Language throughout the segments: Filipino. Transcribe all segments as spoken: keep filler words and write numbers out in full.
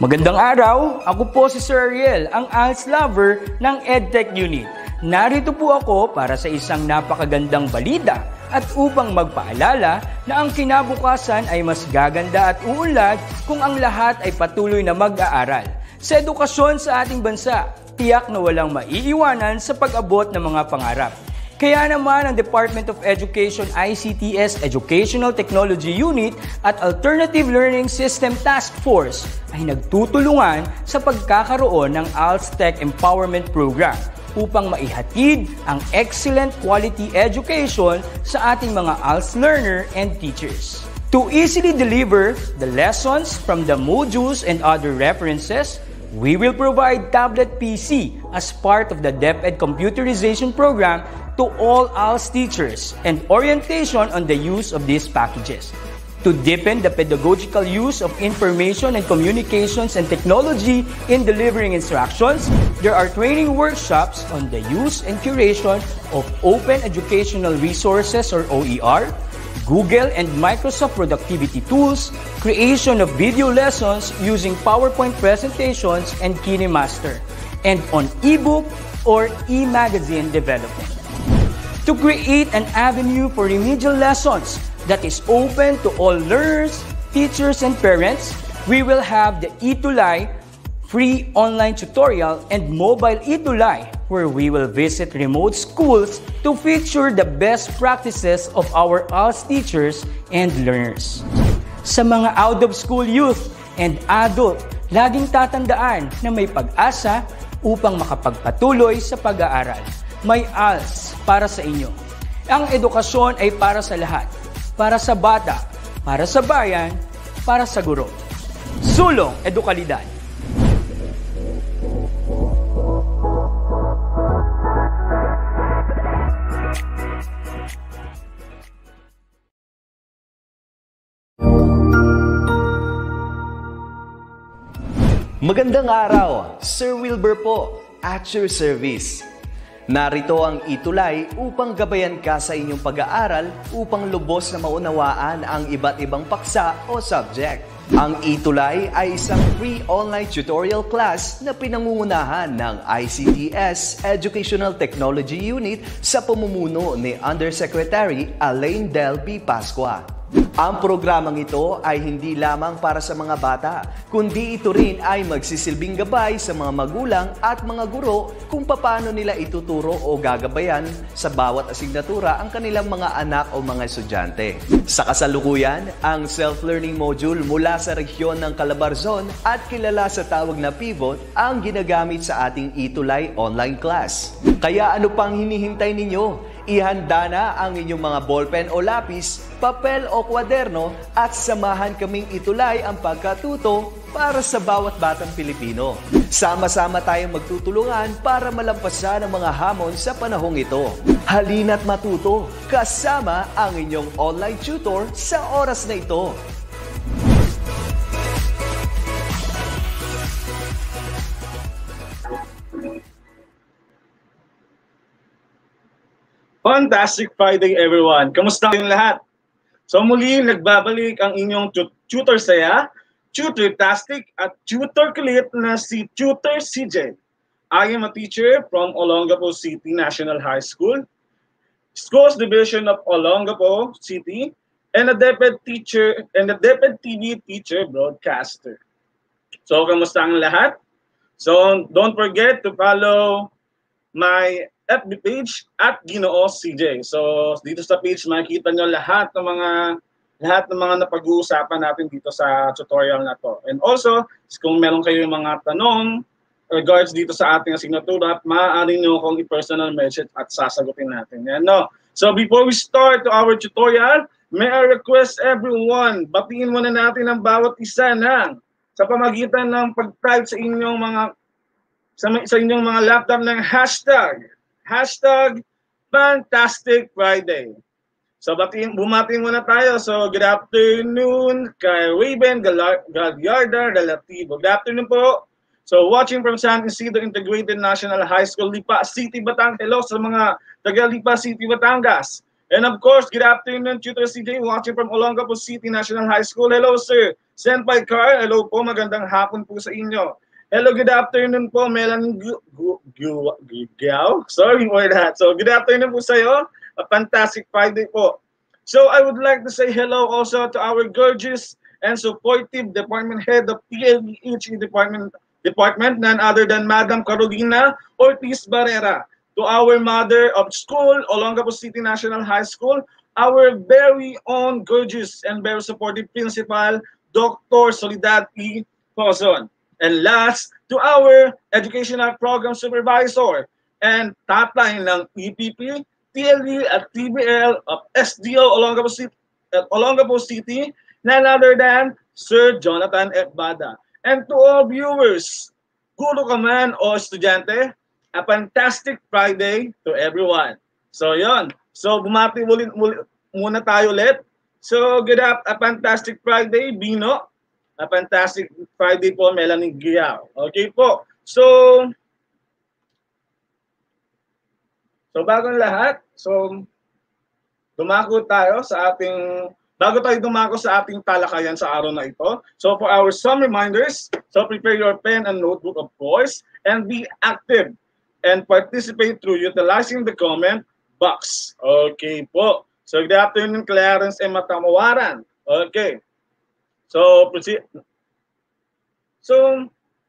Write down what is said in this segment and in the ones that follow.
Magandang araw, ako po si Sir Ariel, ang A L S lover ng EdTech Unit. Narito po ako para sa isang napakagandang balita at upang magpaalala na ang kinabukasan ay mas gaganda at uunlad kung ang lahat ay patuloy na mag-aaral. Sa edukasyon sa ating bansa, tiyak na walang maiiwanan sa pag-abot ng mga pangarap. Kaya naman ang Department of Education I C T S Educational Technology Unit at Alternative Learning System Task Force ay nagtutulungan sa pagkakaroon ng A L S Tech Empowerment Program upang maihatid ang excellent quality education sa ating mga A L S learner and teachers. To easily deliver the lessons from the modules and other references, we will provide tablet P C as part of the DepEd Computerization Program to all A L S teachers and orientation on the use of these packages. To deepen the pedagogical use of information and communications and technology in delivering instructions, there are training workshops on the use and curation of open educational resources or O E R, Google and Microsoft productivity tools, creation of video lessons using PowerPoint presentations and KineMaster, and on ebook or e-magazine development. To create an avenue for remedial lessons that is open to all learners, teachers, and parents, we will have the eTulay free online tutorial and mobile eTulay, where we will visit remote schools to feature the best practices of our A L S teachers and learners. Sa mga out-of-school youth and adult, laging tatandaan na may pag-asa upang makapagpatuloy sa pag-aaral. May A L S para sa inyo. Ang edukasyon ay para sa lahat. Para sa bata, para sa bayan, para sa guro. Sulong Edukalidad. Magandang araw, Sir Wilbur po, at your service. Narito ang eTulay upang gabayan ka sa inyong pag-aaral upang lubos na maunawaan ang iba't ibang paksa o subject. Ang eTulay ay isang free online tutorial class na pinangungunahan ng I C T S Educational Technology Unit sa pamumuno ni Undersecretary Alain Del B. Pascua. Ang programang ito ay hindi lamang para sa mga bata, kundi ito rin ay magsisilbing gabay sa mga magulang at mga guro kung paano nila ituturo o gagabayan sa bawat asignatura ang kanilang mga anak o mga estudyante. Sa kasalukuyan, ang self-learning module mula sa rehiyon ng Calabarzon at kilala sa tawag na Pivot ang ginagamit sa ating eTulay online class. Kaya ano pang hinihintay ninyo? Ihanda na ang inyong mga ballpen o lapis, papel o kwaderno at samahan kaming itulay ang pagkatuto para sa bawat batang Pilipino. Sama-sama tayong magtutulungan para malampasan ang mga hamon sa panahong ito. Halina't matuto kasama ang inyong online tutor sa oras na ito. Fantastic Friday everyone! Kamusta kayong lahat? So muli nagbabalik ang inyong tutor saya, tutor-tastic at tutor kulit na si Tutor C J. I am a teacher from Olongapo City National High School, Schools Division of Olongapo City, and a DepEd teacher and a DepEd T V teacher broadcaster. So kamusta ang lahat? So don't forget to follow my F B page at Ginoo C J. So dito sa page makikita nyo lahat ng mga lahat ng mga napag-uusapan natin dito sa tutorial na to. And also, kung meron kayong mga tanong regards dito sa ating asignatura, maaari nyo akong i-personal message at sasagutin natin. Yan, no? So before we start to our tutorial, may I request everyone, batiin muna natin ang bawat isa na sa pamagitan ng pag-type sa inyong mga sa, sa inyong mga laptop ng hashtag Hashtag Fantastic Friday. So batiin, bumating muna tayo. So good afternoon kay Raven Gagliarda Relativo. Good afternoon po. So watching from San Isidro Integrated National High School, Lipa City, Batangas. Hello sa mga taga Lipa City, Batangas. And of course, good afternoon, Tutor C J, watching from Olongapo City National High School. Hello, sir. Senpai Carl, hello po. Magandang hapon po sa inyo. Hello, good afternoon po, Melanie Giao. Sorry for that. So, good afternoon po sa iyo. A fantastic Friday po. So, I would like to say hello also to our gorgeous and supportive department head of P L E H E department, department, none other than Madam Carolina Ortiz Barrera. To our mother of school, Olongapo City National High School, our very own gorgeous and very supportive principal, Doctor Soledad E. Pozon. And last, to our educational program supervisor and top line ng E P P, T L E at T B L of S D O Olongapo City, at Olongapo City, none other than Sir Jonathan F. Bada. And to all viewers, guro ka man o estudyante, a fantastic Friday to everyone. So yon. So bumati ulit, ulit muna tayo ulit. So good up, a fantastic Friday, Bino. A fantastic Friday po, Melanie Giao. Okay po. So So bagong lahat, so dumako tayo sa ating bago tayo dumako sa ating talakayan sa araw na ito. So for our some reminders, so prepare your pen and notebook of course and be active and participate through utilizing the comment box. Okay po. So good afternoon, Clarence and Matamawaran. Okay. So proceed. So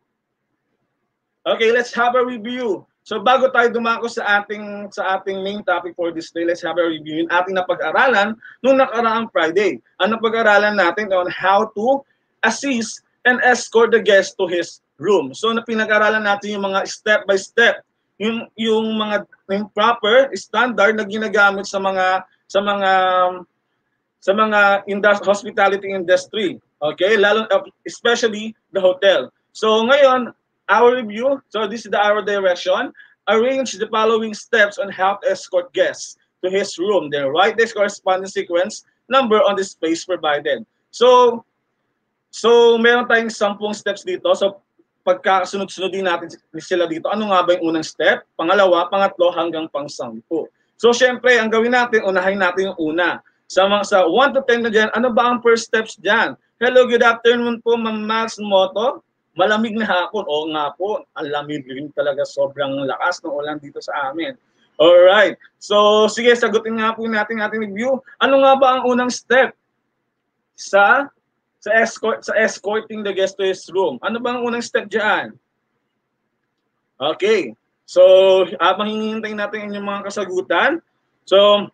okay, let's have a review. So bago tayo dumako sa ating sa ating main topic for this day, let's have a review yung ating napag-aralan nung nakaraang Friday. Ang napag-aralan natin on how to assist and escort the guest to his room. So na pinag-aralan natin yung mga step by step, yung yung mga yung proper standard na ginagamit sa mga sa mga sa mga industry, hospitality industry. Okay, lalo especially the hotel. So ngayon, our review, so this is the our direction. Arrange the following steps on how to escort guests to his room. Then write this corresponding sequence number on the space provided. So, so meron tayong sampung steps dito. So pagkasunod-sunodin natin sila dito, ano nga ba yung unang step? Pangalawa, pangatlo, hanggang pang-sampu. So syempre, ang gawin natin, unahin natin yung una. Sa mga sa one to ten na dyan, ano ba ang first steps dyan? Hello, good afternoon po, Ma'am Max Moto. Malamig na hapon. Oo nga po, ang lamig rin talaga, sobrang lakas ng ulan dito sa amin. Alright, so sige, sagutin nga po natin ating review. Ano nga ba ang unang step sa sa escort sa escorting the guest to his room? Ano ba ang unang step diyan? Okay. So, habang hinihintay natin yung mga kasagutan, so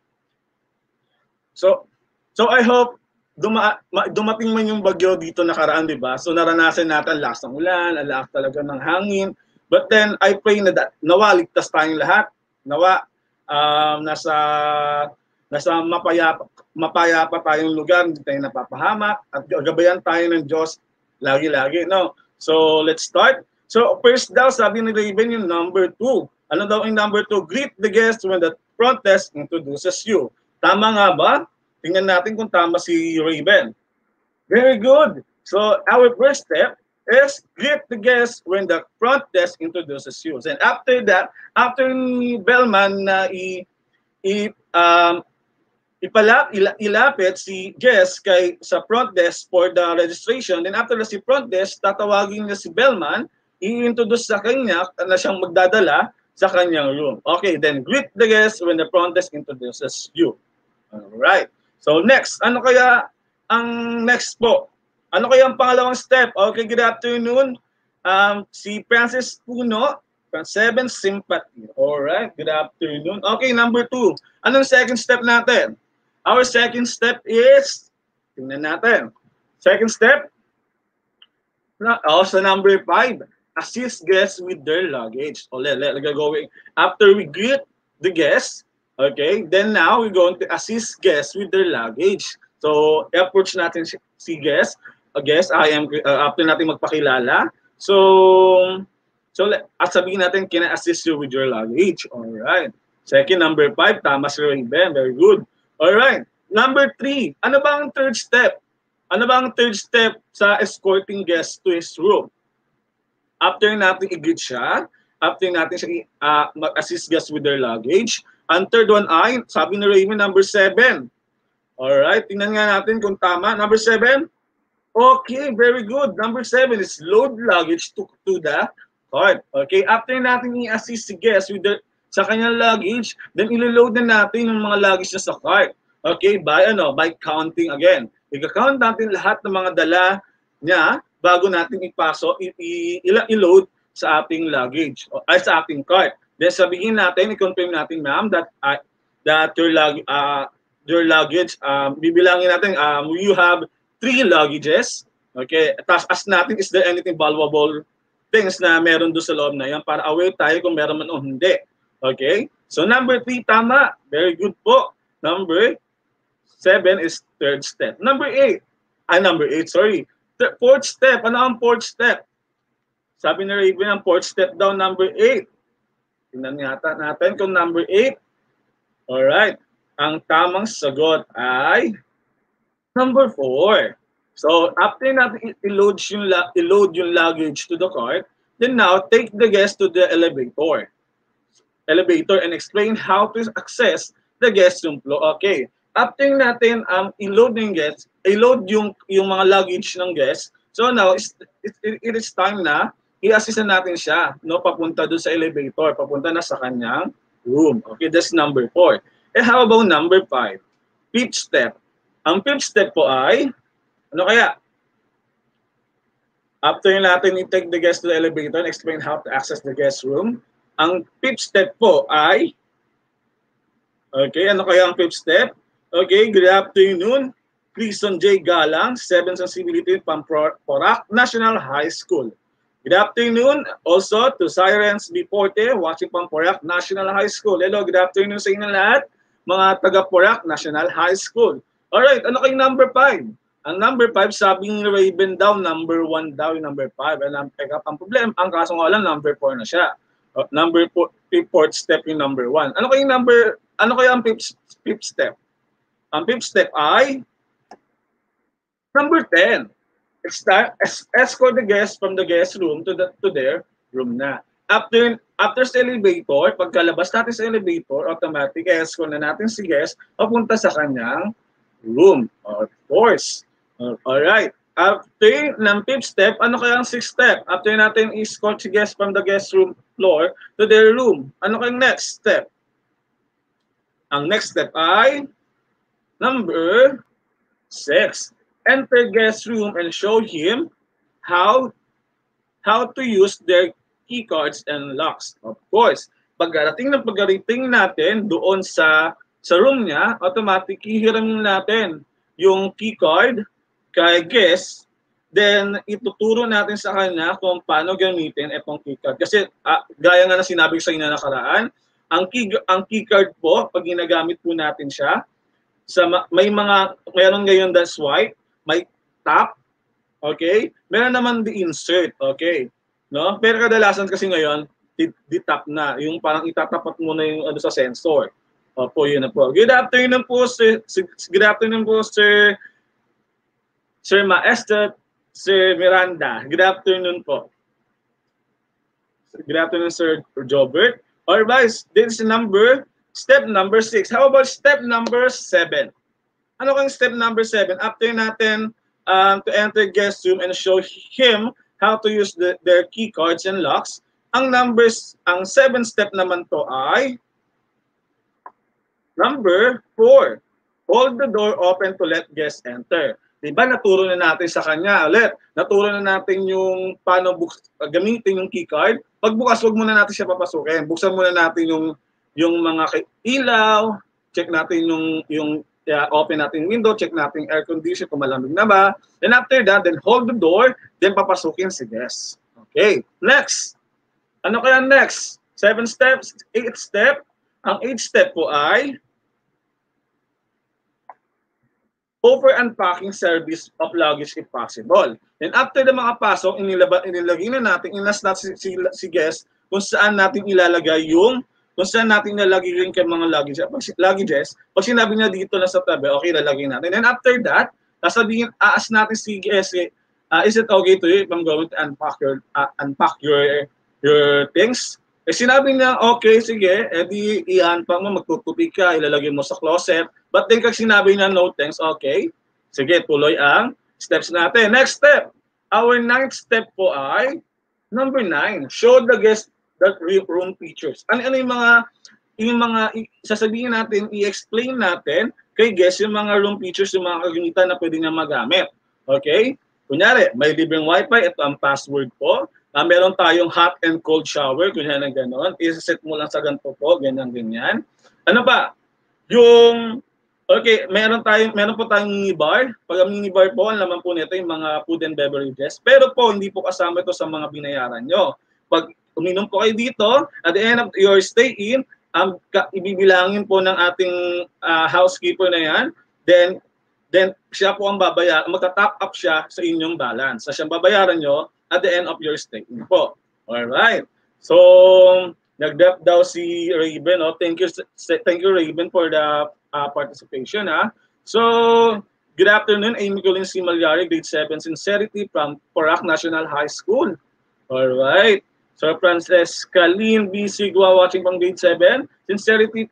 so so I hope duma, dumating man yung bagyo dito nakaraan, di ba? So naranasan natin lakas ng ulan, lakas talaga ng hangin. But then I pray na that, nawa ligtas tayong lahat. Nawa um, nasa nasa mapayapa mapayapa tayong lugar, hindi tayo napapahamak at gabayan tayo ng Diyos lagi-lagi, no? So let's start. So first daw, sabi ni Raven yung number two. Ano daw yung number two? Greet the guest when the front desk introduces you. Tama nga ba? Tingnan natin kung tama si Raven. Very good. So our first step is greet the guest when the front desk introduces you. And after that, after ni Bellman na i, i um, ipalap, ila, ilapit si guest kay sa front desk for the registration, then after na si front desk, tatawagin niya si Bellman, i-introduce sa kanya na siyang magdadala sa kanyang room. Okay, then greet the guest when the front desk introduces you. Alright. So next, ano kaya ang next po? Ano kaya ang pangalawang step? Okay, good afternoon. Um, si Francis Puno, from seven Sympathy. Alright, good afternoon. Okay, number two. Anong second step natin? Our second step is, tingnan natin. Second step, also number five, assist guests with their luggage. So let, let, let going. After we greet the guests, okay, then now we're going to assist guests with their luggage. So approach natin si, si guest, a guest, I am, uh, after natin magpakilala. So, so at sabihin natin, can I assist you with your luggage? Alright. Second, number five, tama si Raven, very good. Alright. Number three, ano ba ang third step? Ano ba ang third step sa escorting guests to his room? After natin i-greet siya, after natin siya uh, mag-assist guests with their luggage, Ang third one ay, sabi ni Raymond, number seven. Alright, tingnan nga natin kung tama. Number seven? Okay, very good. Number seven is load luggage to, to the cart. Okay, after natin i-assist si guest with the, sa kanyang luggage, then ilo-load na natin yung mga luggage na sa cart. Okay, by ano, by counting again. I-count natin lahat ng mga dala niya bago natin ipasok, i-load sa ating luggage, ay sa ating cart. Then sabihin natin, i-confirm natin, ma'am, that uh, that your luggage, uh, your luggage, um, bibilangin natin, um, you have three luggages. Okay, tapos ask natin, is there anything valuable things na meron doon sa loob na yan para aware tayo kung meron man o hindi. Okay, so number three, tama. Very good po. Number seven is third step. Number eight, ah, number eight, sorry. Th fourth step, ano ang fourth step? Sabi ni Raven, ang fourth step daw, number eight. Tingnan yata natin kung number eight. Alright. Ang tamang sagot ay number four. So, after natin i-load yung, i-load yung luggage to the cart, then now, take the guest to the elevator. Elevator and explain how to access the guest room floor. Okay. After natin um, i-load yung guest, i-load yung, yung mga luggage ng guest, so now, it, it, it is time na i-assist natin siya, no, papunta doon sa elevator, papunta na sa kanyang room. Okay, that's number four. Eh, how about number five? Fifth step. Ang fifth step po ay, ano kaya? After natin i-take the guest to the elevator and explain how to access the guest room, ang fifth step po ay, okay, ano kaya ang fifth step? Okay, good afternoon. Cleason J. Galang, seventh Sensibility, Pamporac National High School. Good afternoon also to Sirens B. Porte, watching Pamporac National High School. Hello, good afternoon sa inyo lahat, mga taga-Porac National High School. Alright, ano kayong number five? Ang number five, sabi ni Raven daw, number one daw yung number five. And ang pick up ang problem, ang kaso nga lang, number four na siya. Uh, number four, fourth step yung number one. Ano kayong number, ano kaya ang fifth, fifth step? Ang fifth step ay number ten. Start, escort the guests from the guest room to the to their room na. After after sa elevator, pagkalabas natin sa elevator, automatic escort na natin si guest papunta sa kanyang room. Of course. Uh, all right. After ng fifth step, ano kaya ang sixth step? After natin escort si guest from the guest room floor to their room, ano kayang next step? Ang next step ay number six. Enter guest room and show him how how to use their key cards and locks. Of course, pagdating ng pagdating natin doon sa sa room niya, automatic hihiram natin yung key card kay guest, then ituturo natin sa kanya kung paano gamitin itong key card. Kasi ah, gaya nga na sinabi ko sa inyo nakaraan, ang key ang key card po pag ginagamit po natin siya sa may mga mayroon ngayon that's white, may tap, okay? Meron naman the insert, okay? No? Pero kadalasan kasi ngayon, di-tap na. Yung parang itatapat mo na yung ano sa sensor. Opo, yun na po. Good afternoon po, sir. Good afternoon po, sir. Sir Maestra, Sir Miranda. Good afternoon po. Good afternoon, Sir Jobert. Alright, this is number, step number six. How about step number seven? Ano kang step number seven? After natin um, to enter guest room and show him how to use the, their key cards and locks, ang numbers, ang seven step naman to ay number four. Hold the door open to let guests enter. Diba naturo na natin sa kanya ulit. Naturo na natin yung paano gamitin yung key card. Pagbukas, wag muna natin siya papasukin. Buksan muna natin yung yung mga ilaw, check natin yung yung Uh, open natin window, check natin air condition kung malamig na ba. Then after that, then hold the door, then papasukin si guest. Okay, next. Ano kaya next? Seven steps, eight step. Ang eighth step po ay over unpacking service of luggage if possible. Then after the mga pasok, inilabas, inilagay na natin, inas natin si, si, si guest kung saan natin ilalagay yung kung saan natin nalagay rin kay mga luggages, pag, luggages, pag sinabi niya dito na sa tabi, okay, lalagay natin. And after that, sasabihin, aas natin si guest, uh, is it okay to you if I'm going to unpack your, uh, unpack your, your things? Eh sinabi niya, okay, sige, edi iyan pa mo, magtutupi ka, ilalagay mo sa closet. But then kag sinabi niya, no thanks, okay. Sige, tuloy ang steps natin. Next step. Our ninth step po ay number nine. Show the guest the room features. Ano, ano yung mga, yung mga, sasabihin natin, i-explain natin kay guest yung mga room features, yung mga kagamitan na pwede niya magamit. Okay? Kunyari, may libreng wifi, ito ang password po. Uh, meron tayong hot and cold shower, kunyari na gano'n. I-set mo lang sa ganito po, ganyan-ganyan. Ano ba? Yung, okay, meron tayong, meron po tayong minibar. Pag ang minibar po, ang laman po nito yung mga food and beverages. Pero po, hindi po kasama ito sa mga binayaran nyo. Pag uminom po kayo dito, at the end of your stay in, um, ibibilangin po ng ating uh, housekeeper na yan, then, then siya po ang babayaran, magta-top up siya sa inyong balance. Sa siyang babayaran nyo at the end of your stay in po. Alright. So, nag-drop daw si Raven. Oh. Thank you, thank you Raven for the uh, participation. Ha? So, good afternoon. Amy Colin C. Malyari, grade seven, Sincerity from Porac National High School. Alright. So, Francesca Lynn B. Sigua watching from grade seven, Sincerity,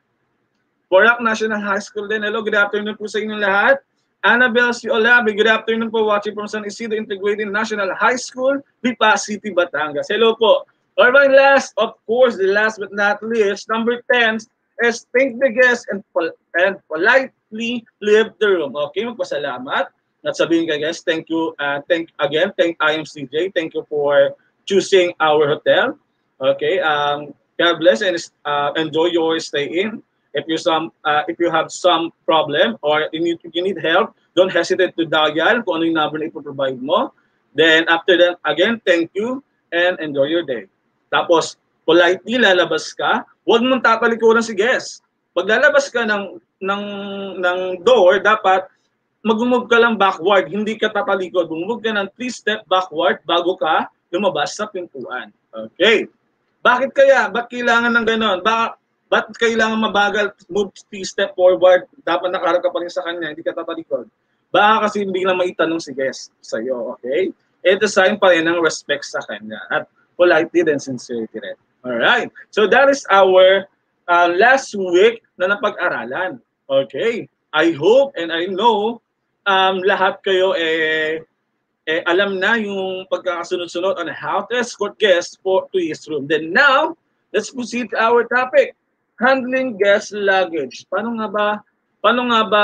Porac National High School din. Hello, good afternoon po sa inyong lahat. Annabelle C. Olabi, good afternoon po watching from San Isidro Integrated National High School, Lipa City, Batangas. Hello po. Alright, last, of course, the last but not least, number ten is thank the guest and, pol and politely leave the room. Okay, magpasalamat. At sabihin kay guest, thank you, uh, thank again, thank I M C J, thank you for choosing our hotel. Okay, um, God bless and uh, enjoy your stay in. If you some, uh, if you have some problem or you need, you need help, don't hesitate to dial kung ano yung number na ipoprovide mo. Then after that, again, thank you and enjoy your day. Tapos, politely lalabas ka, huwag mong tatalikuran si guest. Pag lalabas ka ng, ng, ng door, dapat mag-move ka lang backward, hindi ka tatalikod. Mag-move ka ng three step backward bago ka lumabas sa pintuan. Okay. Bakit kaya? Ba't kailangan ng ganon? Ba Ba't kailangan mabagal, move three step forward, dapat nakaharap ka pa rin sa kanya, hindi ka tatalikod? Baka kasi hindi lang maitanong si guest sa'yo, okay? Ito sign pa rin ng respect sa kanya at politely and sincerity rin. Alright, so that is our uh, last week na napag-aralan. Okay, I hope and I know um, lahat kayo eh, eh, alam na yung pagkakasunod-sunod on how to escort guests for, to his room. Then now, let's proceed to our topic. Handling guest luggage. Paano nga ba, paano nga ba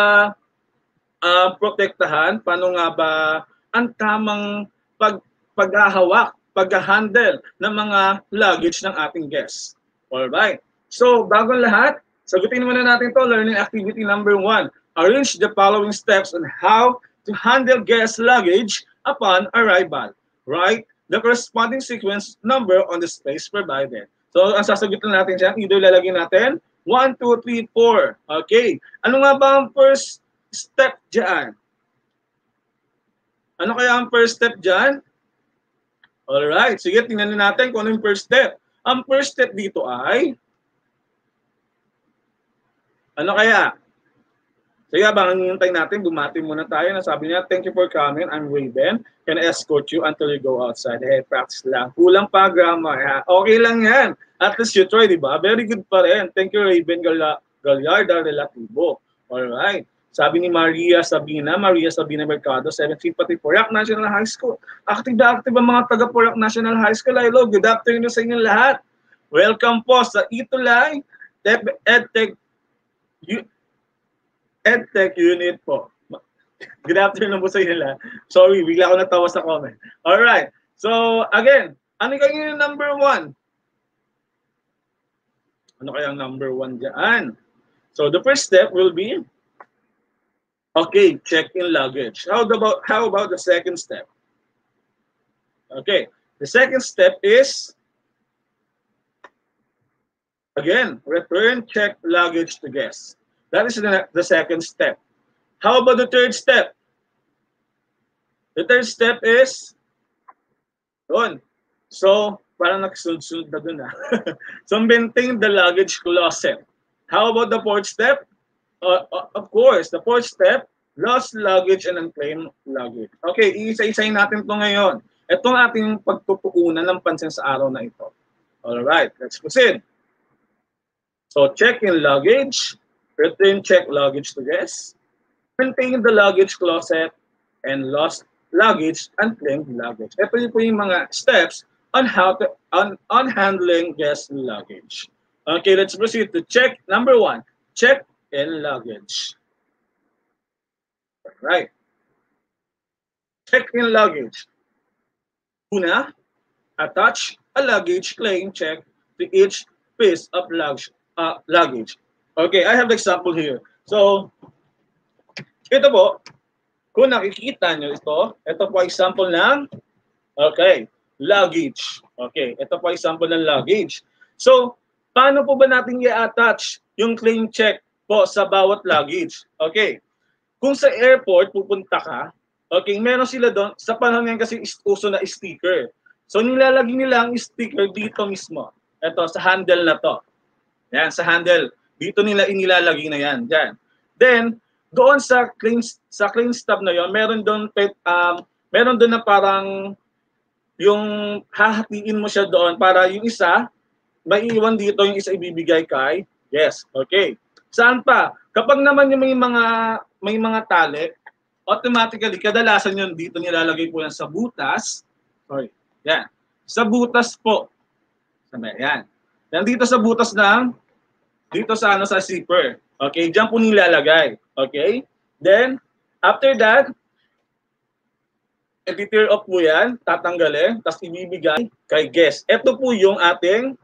uh, protektahan? Paano nga ba ang tamang pag, paghahawak, pag-handle ng mga luggage ng ating guests? Alright. So, bago lahat, sagutin muna natin to. Learning activity number one. Arrange the following steps on how to handle guest luggage upon arrival. Right? The corresponding sequence number on the space provided. So, ang sasagutin natin siya, either lalagyan natin one, two, three, four. Okay. Ano nga ba ang first step dyan? Ano kaya ang first step dyan? Alright. Sige, tingnan natin kung ano yung first step. Ang first step dito ay, ano kaya? Sige, habang hinihintay natin, bumati muna tayo. Nasabi niya, thank you for coming. I'm Raven. Can I escort you until you go outside? Hey, practice lang. Kulang pa grammar. Ha? Okay lang yan. At least you try, di ba? Very good pa rin. Thank you, Raven Gallarda Relativo. Alright. Sabi ni Maria Sabina, Maria Sabina Mercado, seventeenth pati Porac National High School. Active na active ang mga taga Porac National High School. Hello, good afternoon sa inyo lahat. Welcome po sa Itulay EdTech EdTech Unit po. Good afternoon po sa inyo lahat. Sorry, bigla ako natawa sa comment. Alright. So, again, ano kaya yung number one? Ano kaya ang number one dyan? So, the first step will be, okay, check-in luggage. How about, how about the second step? Okay, the second step is, again, return check luggage to guests. That is the, the second step. How about the third step? The third step is, yun. So, parang nakasunod-sunod na dun ah. So, maintain the luggage closet. How about the fourth step? Uh, uh, of course, the fourth step, lost luggage and unclaimed luggage. Okay, isa-isayin natin ito ngayon. Itong ating pagtutuunan ng pansin sa araw na ito. All right, let's proceed. So check-in luggage, return check luggage to guests, maintain the luggage closet, and lost luggage and claimed luggage. Ito yung po yung mga steps on how to on, on handling guest luggage. Okay, let's proceed to check number one, check-in luggage. All right. Check-in luggage. Una, attach a luggage claim check to each piece of luggage. Uh, luggage. Okay, I have the example here. So, ito po, kung nakikita nyo ito, ito po example ng, okay, luggage. Okay, ito po example ng luggage. So, paano po ba natin i-attach yung claim check po sa bawat luggage? Okay, kung sa airport pupunta ka, okay, meron sila doon, sa panahon ngayon kasi uso na sticker. So, nilalagay nila ang sticker dito mismo. Ito, sa handle na to. Yan, sa handle. Dito nila inilalagay na yan. Yan. Then, doon sa claim, sa claim stub na yon, meron doon, um, meron doon na parang yung hahatiin mo siya doon para yung isa, maiiwan dito, yung isa ibibigay kay, yes, okay. Saan pa? Kapag naman yung may mga, may mga tali, automatically, kadalasan yun dito nilalagay po yan sa butas. Sorry. Yan. Sa butas po. Sabi, yan. Yan dito sa butas ng, dito sa ano sa zipper. Okay, diyan po nilalagay. Okay? Then, after that, i-tear off po yan, tatanggalin, tapos ibibigay kay guest. Ito po yung ating,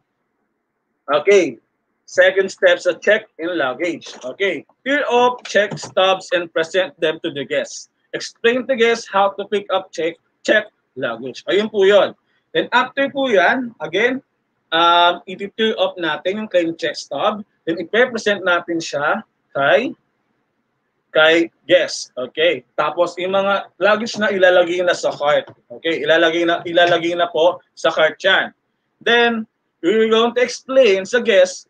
okay, second step sa check-in luggage. Okay, tear off, check stubs, and present them to the guest. Explain to guests how to pick up check, check luggage. Ayun po yun. Then after po yan, again, Um, i-tear off natin yung claim check stub, then i-present natin siya kay kay guest. Okay? Tapos yung mga luggage na ilalagay na sa cart. Okay? Ilalagay na ilalagay na po sa cart yan. Then we're going to explain sa guest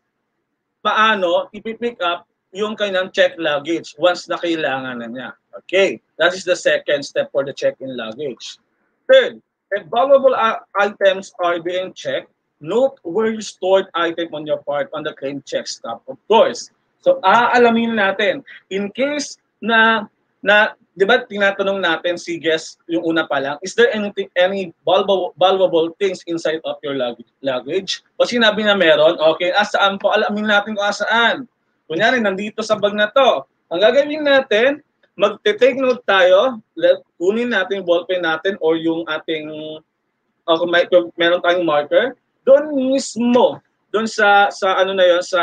paano i-pick up yung kanyang check luggage once na kailangan na niya. Okay? That is the second step for the check-in luggage. Third, if valuable items are being checked, note where you stored item on your part on the claim check stub, of course. So, aalamin natin, in case na, na di ba, tinatanong natin si guest yung una pa lang, is there anything, any valuable, valuable things inside of your luggage? Pag sinabi na meron, okay, asaan po, alamin natin kung asaan. Kunyari, nandito sa bag na to. Ang gagawin natin, mag-take note tayo, let, kunin natin yung ballpen natin or yung ating, o kung may, kung meron tayong marker, doon mismo, doon sa sa ano na 'yon, sa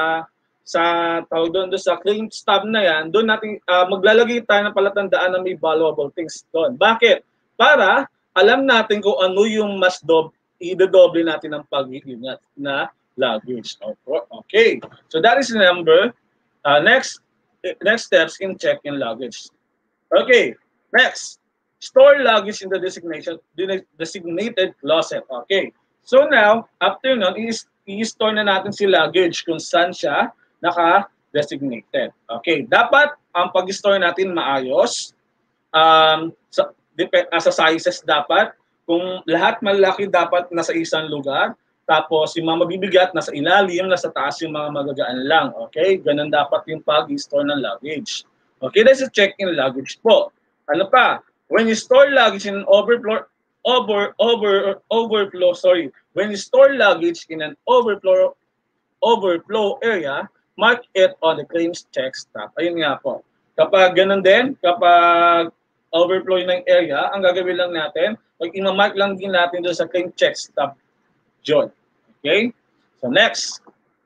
sa tawag doon, doon sa claim stub na 'yan, doon natin uh, maglalagay tayo ng palatandaan na may valuable things doon. Bakit? Para alam natin kung ano yung mas dob i-doble natin ang pag-iingat na luggage. Okay. So that is the number. Uh, next next steps in check-in luggage. Okay. Next, store luggage in the designation designated closet. Okay. So now, after nun, i-store na natin si luggage kung saan siya naka-designated. Okay, dapat ang pag-store natin maayos. Um, sa, uh, sa sizes dapat. Kung lahat malaki dapat nasa isang lugar. Tapos yung mga mabibigat nasa ilalim, nasa taas yung mga magagaan lang. Okay, ganun dapat yung pag-store ng luggage. Okay, that's a check-in luggage po. Ano pa? When you store luggage in an overflow, over over overflow sorry when you store luggage in an overflow overflow area, mark it on the claims check stub. Ayun nga po, kapag ganun din, kapag overflow ng area, ang gagawin lang natin, pag i-mark lang din natin doon sa claim check stub John. Okay, so next,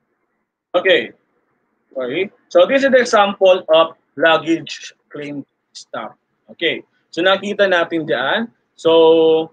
okay, sorry, so this is the example of luggage claim stub. Okay, so nakita natin diyan. So,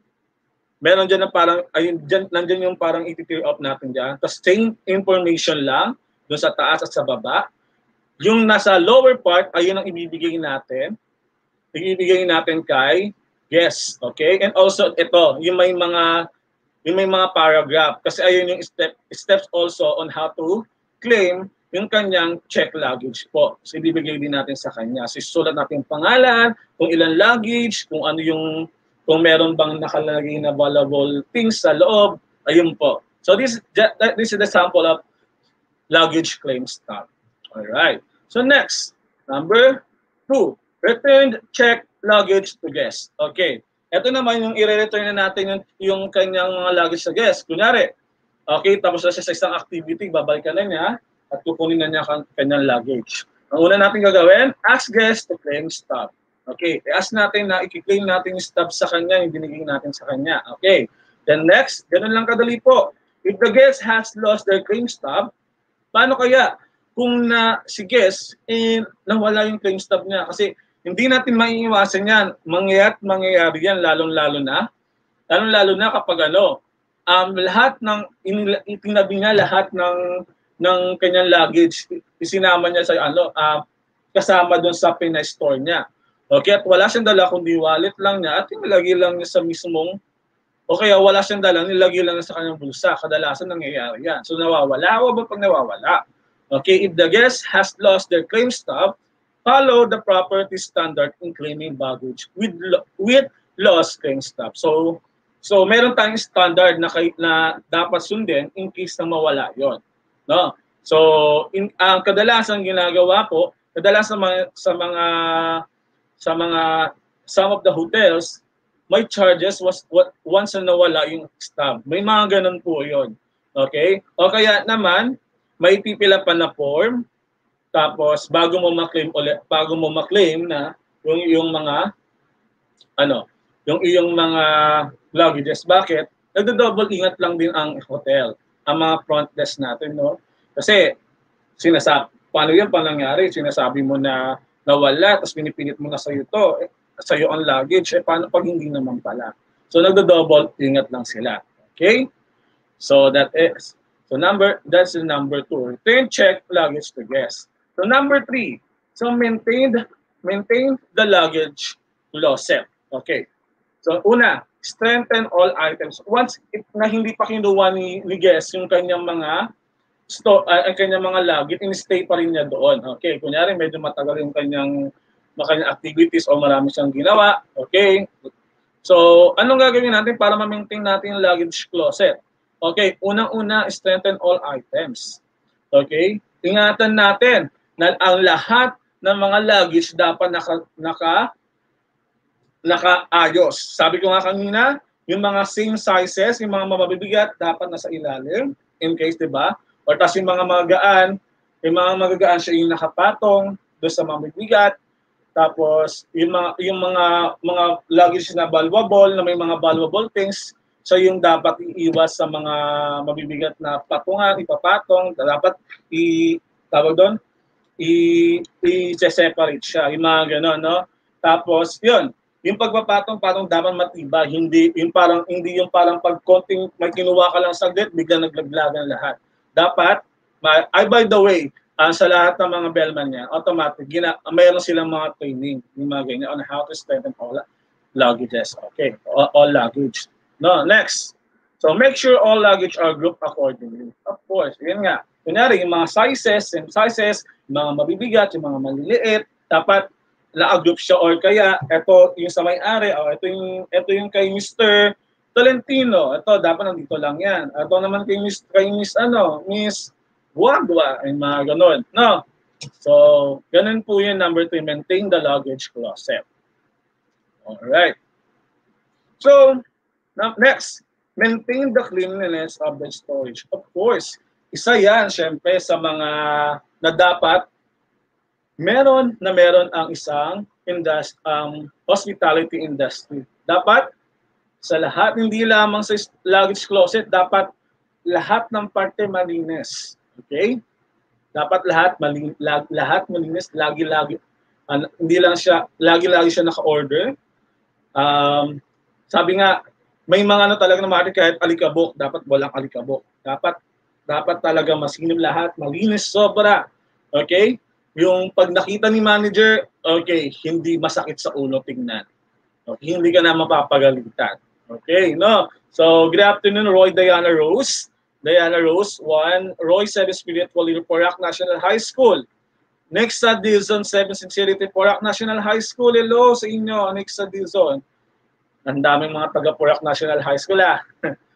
meron dyan na parang, ayun, dyan, nandyan yung parang i-tear off natin dyan. Tapos same information lang, doon sa taas at sa baba. Yung nasa lower part, ayun ang ibibigay natin. Ibibigay natin kay guest. Okay? And also, ito, yung may mga, yung may mga paragraph. Kasi ayun yung step, steps also on how to claim yung kanyang check luggage po. So, ibibigay din natin sa kanya. So, isulat natin yung pangalan, kung ilang luggage, kung ano yung, kung meron bang nakalagay na valuable things sa loob, ayun po. So this, this is the sample of luggage claim stub. All right. So next, number two, returned check luggage to guest. Okay. Ito naman yung i-return na natin yung, yung kanyang mga luggage sa guest. Kunyari, okay, tapos na siya sa isang activity, babalikan na niya at kukunin na niya ang kanyang luggage. Ang una natin gagawin, ask guest to claim stub. Okay, i-ask natin na i-claim natin yung stub sa kanya, yung binigay natin sa kanya. Okay, then next, ganun lang kadali po. If the guest has lost their claim stub, paano kaya kung na si guest, eh, nawala yung claim stub niya? Kasi hindi natin maiiwasan yan. Mangyayat, mangyayari yan, lalong-lalo na. Lalong-lalo na kapag ano, um, lahat ng, itinabi niya lahat ng ng kanyang luggage, isinama niya sa ano, uh, kasama doon sa pinay-store niya. Okay, at wala siyang dala kundi wallet lang niya at nilagay lang niya sa mismong, o kaya wala siyang dala, nilagay lang niya sa kanyang bulsa. Kadalasan nangyayari yan. So nawawala o ba pag nawawala? Okay, if the guest has lost their claim stub, follow the property standard in claiming baggage with with lost claim stub. So so meron tayong standard na na dapat sundin in case na mawala 'yon. No? So, in ang uh, kadalasan ginagawa po, kadalasan sa mga sa mga sa mga some of the hotels, may charges was what once na nawala yung stub. May mga ganun po 'yon. Okay? O kaya naman may pipila pa na form, tapos bago mo ma-claim ulit, bago mo ma-claim na yung yung mga ano, yung iyong mga luggages. Bakit? Nagdo-double ingat lang din ang hotel, ang mga front desk natin, no? Kasi sinasabi, paano yan pa nangyari? Sinasabi mo na nawala, tapos pinipilit mo na sa'yo to, eh, sa'yo ang luggage, eh paano pag hindi naman pala? So nagdo-double ingat lang sila. Okay? So that is, so number, that's the number two. Return check luggage to guest. So number three, so maintain, maintain the luggage closet. Okay. So una, strengthen all items. Once it, na hindi pa kinuha ni, ni guest yung kanyang mga store, uh, ang kanyang mga luggage, in-stay pa rin niya doon. Okay, kunyari medyo matagal yung kanyang, kanyang activities o marami siyang ginawa. Okay. So, anong gagawin natin para ma-maintain natin yung luggage closet? Okay, unang-una, strengthen all items. Okay? Ingatan natin na ang lahat ng mga luggage dapat naka, naka nakaayos. Sabi ko nga kanina, yung mga same sizes, yung mga mabibigat, dapat nasa ilalim, in case, di ba? O tas yung mga magagaan, yung mga magagaan siya yung nakapatong doon sa mabibigat. Tapos, yung mga, yung mga, mga luggage na valuable, na may mga valuable things, so yung dapat iiwas sa mga mabibigat na patungan, ipapatong, dapat i, tawag doon, i-separate siya, yung mga gano'n, no? Tapos, yun, yung pagpapatong parang dapat matibay, hindi yung parang hindi yung parang pag konting may kinuha ka lang saglit, bigla naglaglagan lahat. Dapat, ay by the way, uh, sa lahat ng mga bellman niya, automatic, gina, mayroon silang mga training, yung mga ganyan, on how to strengthen all luggages. Okay, all, all luggage. No, next. So make sure all luggage are grouped accordingly. Of course, yun nga. Kunyari, yung mga sizes, same sizes, yung mga mabibigat, yung mga maliliit, dapat la-group siya or kaya ito yung sa may-ari o ito yung ito yung kay Mister Tolentino, ito dapat nandito lang yan. Ito naman kay Miss kay Miss ano, Miss Guagua, ay mga ganun, no? So, ganun po yun, number three, maintain the luggage closet. All right. So, now, next, maintain the cleanliness of the storage. Of course, isa yan syempre sa mga na dapat meron na meron ang isang industry, um, hospitality industry. Dapat sa lahat, hindi lamang sa luggage closet, dapat lahat ng parte malinis. Okay? Dapat lahat malinis, lahat malinis, lagi-lagi. Uh, hindi lang siya, lagi-lagi siya naka-order. Um, sabi nga, may mga ano talaga na mga kahit alikabok, dapat walang alikabok. Dapat, dapat talaga masinim lahat, malinis, sobra. Okay? Yung pag nakita ni manager, okay, hindi masakit sa ulo tingnan. Okay, hindi ka na mapapagalitan. Okay, no? So, good afternoon, Roy Diana Rose. Diana Rose, one. Roy, seven Spiritual Leader, Porac National High School. Nexa Dizon, seven Sincerity, Porac National High School. Hello sa inyo, Nexa Dizon. Ang daming mga taga Porac National High School, ah.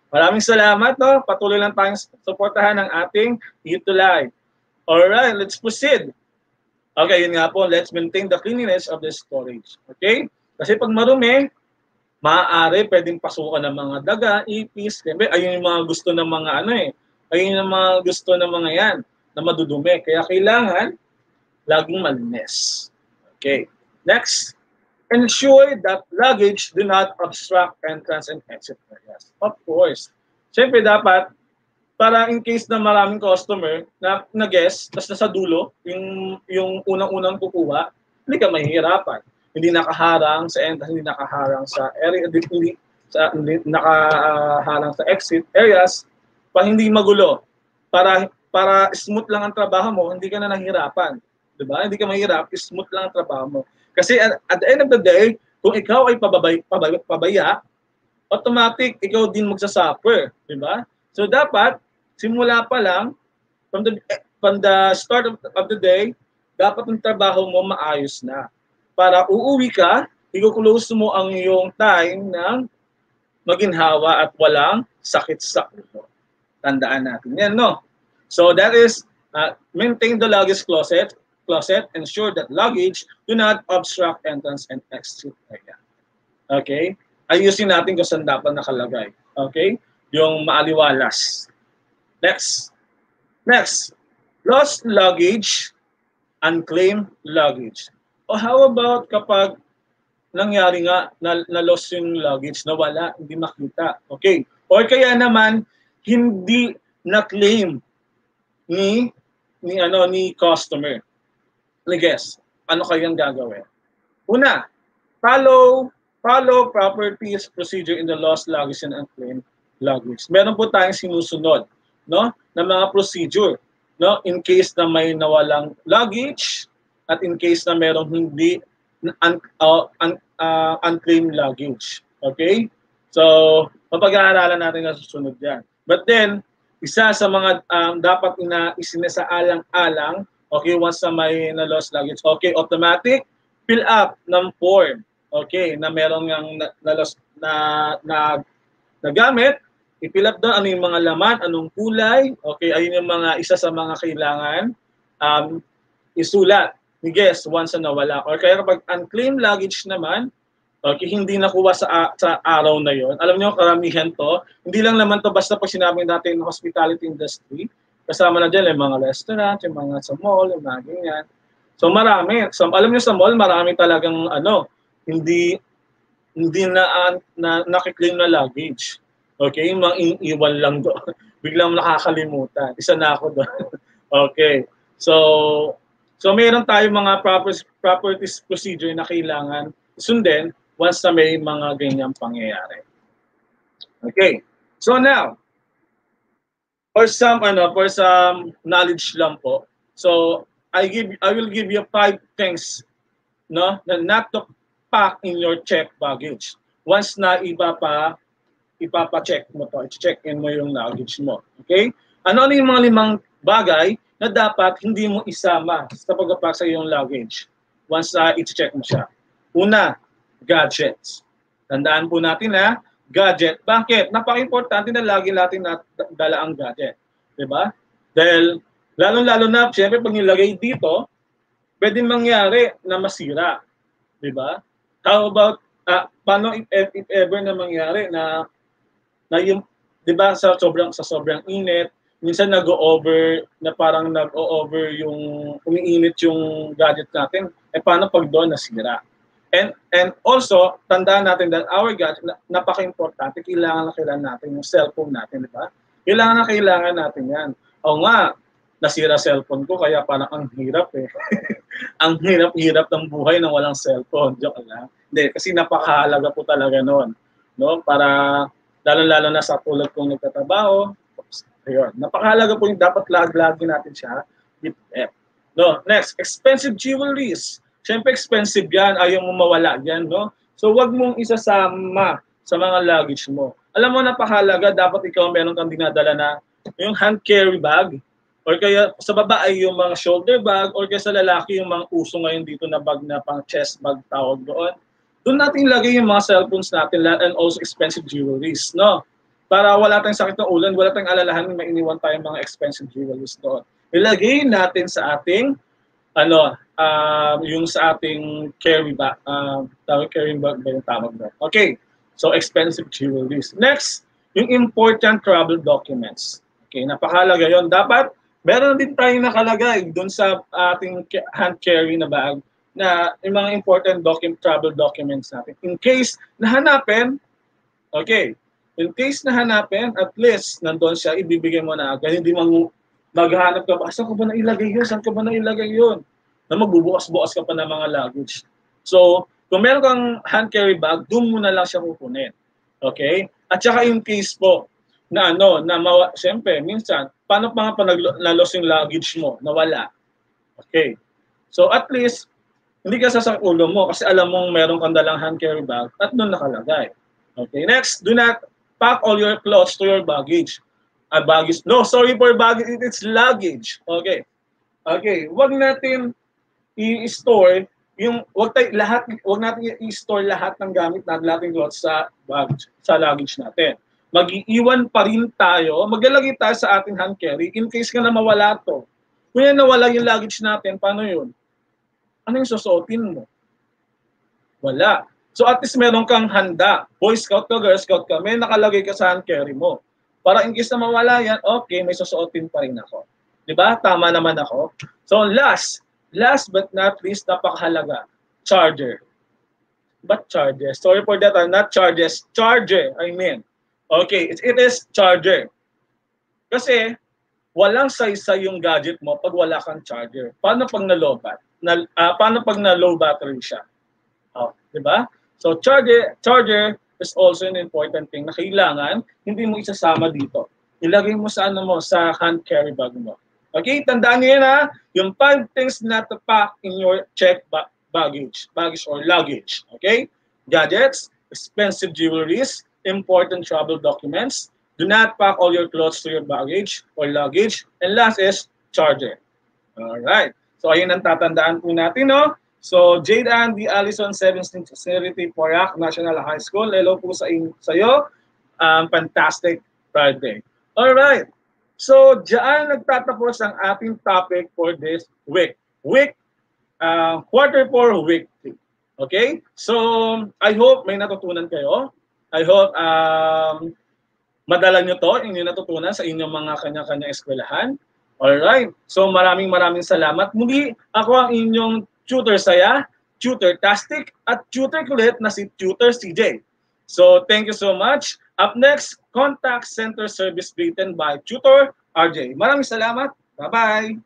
Maraming salamat, no? Patuloy lang tayong suportahan ng ating Itulay. Alright, let's proceed. Okay, yun nga po, let's maintain the cleanliness of the storage. Okay? Kasi pag marumi, maaari pwedeng pasukan ng mga daga, ipis, siyempre, ayun yung mga gusto ng mga ano eh. Ayun yung mga gusto ng mga yan, na madudumi. Kaya kailangan, laging malinis. Okay. Next, ensure that luggage do not obstruct entrance and exit areas. Of course. Siyempre dapat, para in case na maraming customer na na-guess, tapos nasa dulo, yung, yung unang-unang kukuha, hindi ka mahihirapan. Hindi nakaharang sa entrance, hindi nakaharang sa area, hindi, sa, hindi nakaharang sa exit areas, pa hindi magulo. Para, para smooth lang ang trabaho mo, hindi ka na nahihirapan. Diba? Hindi ka mahirap, smooth lang ang trabaho mo. Kasi at, at the end of the day, kung ikaw ay pababay, pabay, pabaya, automatic, ikaw din magsasuffer. Diba? So dapat, simula pa lang, from the, from the start of, of the day, dapat ang trabaho mo maayos na. Para uuwi ka, i-close mo ang iyong time ng maginhawa at walang sakit sa ulo. Tandaan natin yan, no? So that is, uh, maintain the luggage closet, closet, ensure that luggage do not obstruct entrance and exit area. Okay? Ayusin natin kung saan dapat nakalagay. Okay? Yung maaliwalas. Next. Next. Lost luggage, unclaimed luggage. O how about kapag nangyari nga na, na lost yung luggage, nawala, hindi makita. Okay? Or kaya naman, hindi na-claim ni ni ano ni customer. I guess, ano kayang gagawin? Una, follow follow properties procedure in the lost luggage and unclaimed luggage. Meron po tayong sinusunod, no, na mga procedure, no, in case na may nawalang luggage at in case na merong hindi un, uh, un, uh, unclaimed luggage. Okay? So, mapag-aaralan natin na susunod yan. But then, isa sa mga um, dapat ina isinasaalang-alang, okay, once na may na-lost luggage, okay, automatic, fill up ng form, okay, na meron ng na-lost na, na, na gamit, i-fill up doon ano yung mga laman, anong kulay, okay, ayun yung mga isa sa mga kailangan um, isulat, ni guess, once na nawala. Or kaya kapag unclaimed luggage naman, okay, hindi nakuha sa, sa araw na yon. Alam niyo, karamihan to, hindi lang naman to basta pag sinabi natin ng hospitality industry, kasama na dyan yung mga restaurant, yung mga sa mall, yung mga ganyan. So marami. So, alam niyo sa mall, marami talagang ano, hindi hindi na, na nakiklaim na luggage. Okay, yung mga iniiwan lang doon. Biglang nakakalimutan. Isa na ako doon. Okay. So, so meron tayong mga proper, properties procedure na kailangan sundin once na may mga ganyang pangyayari. Okay. So now, for some ano, for some knowledge lang po. So, I give I will give you five things, no, na not to pack in your check baggage. Once na iba pa ipapa-check mo to, i-check in mo yung luggage mo. Okay? Ano-ano yung mga limang bagay na dapat hindi mo isama sa pag-pack sa iyong luggage once na uh, i-check mo siya. Una, gadgets. Tandaan po natin na gadget. Bakit? Napaka-importante na lagi natin dala ang gadget. Diba? Dahil, lalo-lalo na, siyempre, pag nilagay dito, pwede mangyari na masira. Diba? How about, uh, paano if, if ever na mangyari na, na yung, diba, sa sobrang, sa sobrang init, minsan nag-o-over, na parang nag-o-over yung, umiinit yung gadget natin, eh paano pag doon nasira? And and also, tandaan natin that our gadget, napaka-importante, kailangan na kailangan natin yung cellphone natin, di ba? Kailangan na kailangan natin yan. O nga, nasira cellphone ko, kaya parang ang hirap eh. Ang hirap-hirap ng buhay nang walang cellphone. Joke lang. Hindi, kasi napakahalaga po talaga noon. No? Para, lalo-lalo na sa tulad kong nagtatrabaho, ayun, napakahalaga po yung dapat lag-lagi natin siya. No? Next, expensive jewelries. Siyempre expensive yan, ayaw mo mawala yan, no? So wag mong isasama sa mga luggage mo. Alam mo, napakahalaga, dapat ikaw meron kang dinadala na yung hand carry bag, or kaya sa baba ay yung mga shoulder bag, or kaya sa lalaki yung mga uso ngayon dito na bag na pang chest bag tawag doon. Doon natin ilagay yung mga cellphones natin and also expensive jewelries, no? para wala tayong sakit ng ulo, wala tayong alalahan, may iniwan tayong mga expensive jewelries doon. Ilagay natin sa ating, ano, uh, yung sa ating carry bag, uh, tawag carry bag ba yung tawag doon? Okay, so expensive jewelries. Next, yung important travel documents. Okay, napakahalaga yon. Dapat, meron din tayong nakalagay doon sa ating hand carry na bag na yung mga important document, travel documents natin. In case nahanapin, okay, in case nahanapin, at least nandun siya, ibibigay mo na agad. Hindi mang maghanap ka ba, saan ka ba nailagay yun? Saan ka ba nailagay yun? Na magbubukas-bukas ka pa ng mga luggage. So, kung meron kang hand carry bag, doon mo na lang siya kukunin. Okay? At saka in case po, na ano, na mawa, siyempre, minsan, paano pa nga pa nalos yung luggage mo, nawala? Okay. So at least, hindi ka sasak ulo mo kasi alam mong meron kang dalang hand carry bag at doon nakalagay. Okay. Next, do not pack all your clothes to your baggage. Uh, baggage. No, sorry for baggage, it's luggage. Okay. Okay. Huwag natin i-store yung, wag tayo, lahat, wag natin i-store lahat ng gamit natin, lahat ng clothes sa baggage, sa luggage natin. Mag-iiwan pa rin tayo, maglalagay tayo sa ating hand carry in case ka na mawala to. Kung yan nawala yung luggage natin, paano yun? Ano yung susuotin mo? Wala. So at least meron kang handa. Boy Scout ka, Girl Scout ka, may nakalagay ka sa hand carry mo. Para in case na mawala yan, okay, may susuotin pa rin ako. Diba? Tama naman ako. So last, last but not least, napakahalaga, charger. But charger? Sorry for that, not charges, charger, I mean. Okay, it, it is charger. Kasi walang saysay yung gadget mo pag wala kang charger. Paano pag na-low bat? Na, uh, paano pag na-low battery siya? Oh, 'di ba? So charger, charger is also an important thing na kailangan hindi mo isasama dito. Ilagay mo sa ano mo, sa hand carry bag mo. Okay, tandaan niyo yan ha, yung five things not to pack in your check ba baggage, baggage or luggage. Okay? Gadgets, expensive jewelries, important travel documents. Do not pack all your clothes to your baggage or luggage. And last is charger. Alright. So, ayun ang tatandaan po natin, no? So, Jade Andy Allison, seventh Sincerity, Porac National High School. Hello po sa sa'yo. Um, fantastic Friday. Alright. So, diyan nagtatapos ang ating topic for this week. Week, uh, quarter four, week three. Okay? So, I hope may natutunan kayo. I hope um, madala nyo to, inyong natutunan sa inyong mga kanya-kanya eskwelahan. Alright. So maraming maraming salamat. Muli, ako ang inyong tutor saya, tutor tastic, at tutor kulit na si Tutor C J. So thank you so much. Up next, Contact Center Service written by Tutor R J. Maraming salamat. Bye-bye.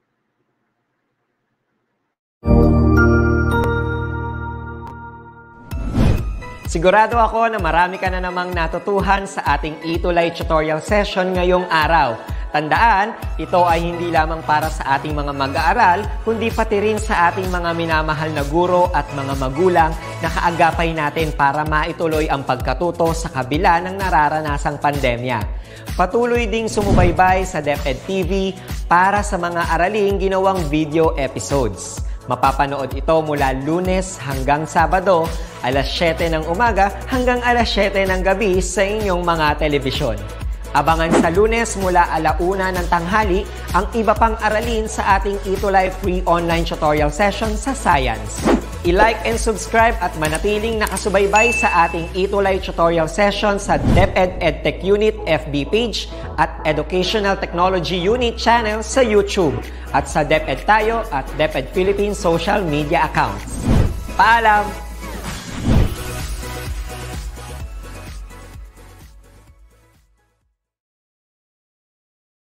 Sigurado ako na marami ka na namang natutuhan sa ating eTulay tutorial session ngayong araw. Tandaan, ito ay hindi lamang para sa ating mga mag-aaral, kundi pati rin sa ating mga minamahal na guro at mga magulang na kaagapay natin para maituloy ang pagkatuto sa kabila ng nararanasang pandemya. Patuloy ding sumubaybay sa DepEd T V para sa mga araling ginawang video episodes. Mapapanood ito mula Lunes hanggang Sabado, alas siyete ng umaga hanggang alas siyete ng gabi sa inyong mga telebisyon. Abangan sa Lunes mula alauna ng tanghali ang iba pang aralin sa ating eTulay free online tutorial session sa Science. I-like and subscribe at manatiling nakasubaybay sa ating eTulay tutorial session sa DepEd EdTech Unit F B page at Educational Technology Unit channel sa YouTube at sa DepEd Tayo at DepEd Philippines social media accounts. Paalam!